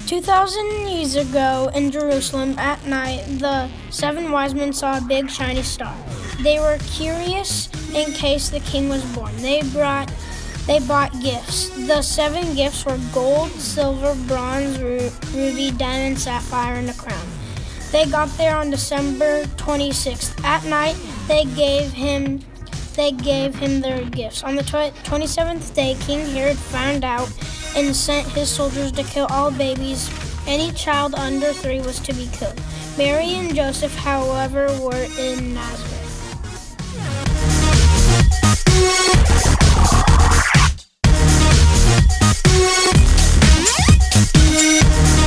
2,000 years ago in Jerusalem at night, the 7 wise men saw a big shiny star. They were curious in case the king was born. They bought gifts. The 7 gifts were gold, silver, bronze, ruby, diamond, sapphire, and a crown. They got there on December 26th. At night, they gave him their gifts. On the 27th day, King Herod found out and sent his soldiers to kill all babies. Any child under 3 was to be killed. Mary and Joseph, however, were in Nazareth.